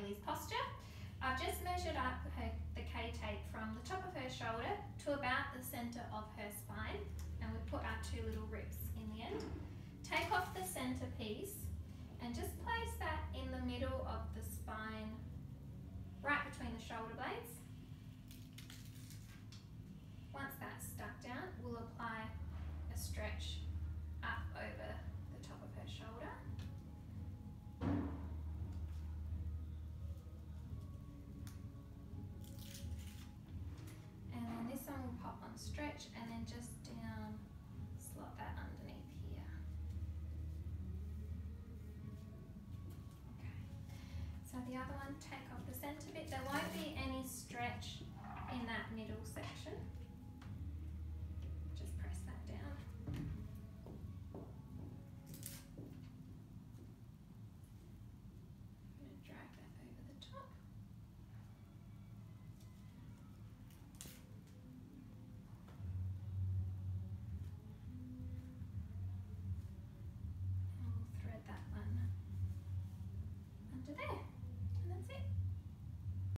Hayley's posture. I've just measured up the K-tape from the top of her shoulder to about the centre of her spine, and we've put our 2 little rips in the end. Take off the centre piece and just place that in the middle of the spine, right between the shoulder blades. Once that's stuck down, we'll apply a stretch up over the top of her shoulder. And then this one will pop on stretch and then just down, slot that underneath here. Okay. So the other one, take off the centre bit. There won't be any stretch in that middle section.